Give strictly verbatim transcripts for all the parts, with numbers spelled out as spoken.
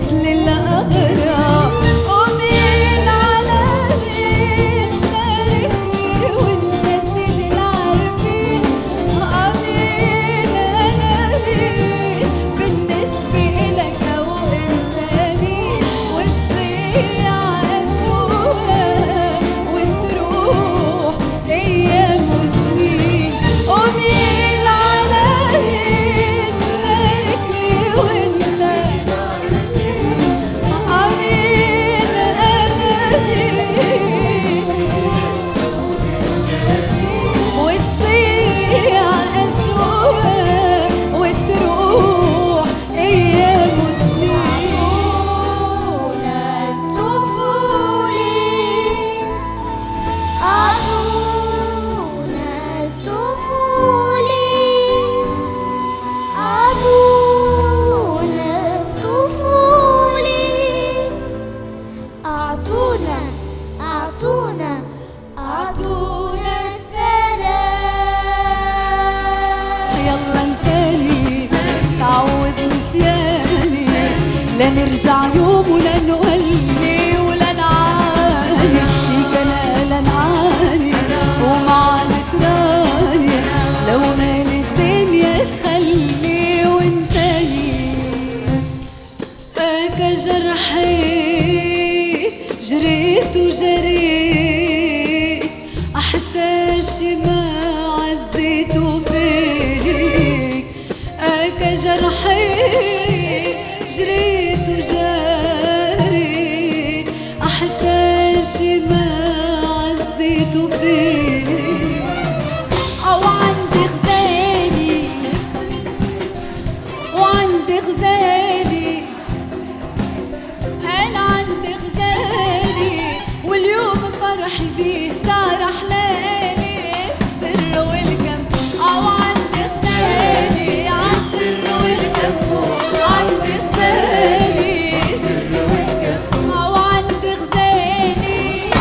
مثل الأغراب. ومين على مين تاركني والناس اللي عارفين أمين أنا مين بالنسبة إلك أو أنت مين. وتضيع أشواق وتروح أيام وسنين. ومين على مين تاركني وأنت أمين أنا مين. وتضيع أشواق وتروح أيام وسنين. أعطونا الطفولة أعطونا الطفولة أعطونا أعطونا أعطونا السلام. يلا انساني تعود نسياني لنرجع يوم ولا نولي ولا نعاني فيك انا لا نعاني ومعنا تراني لو مال الدنيا تخلي وانساني. هاك جرحي جريت وجريت حتى شي ما عزيت فيك. هاك جرحي جريت وجريت حتى شي ما عزيت فيك. أو عندي غزالي وعندي غزالي أنا عندي غزالي واليوم فرحي بيه صار أحلالي السر والكم. أو عندي غزالي عالسر والكم عندي غزالي أو عندي غزالي.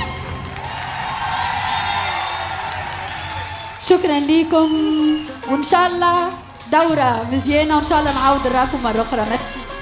شكرا ليكم وإن شاء الله دورة مزيانة وإن شاء الله نعاود نراكم مرة أخرى. ميرسي.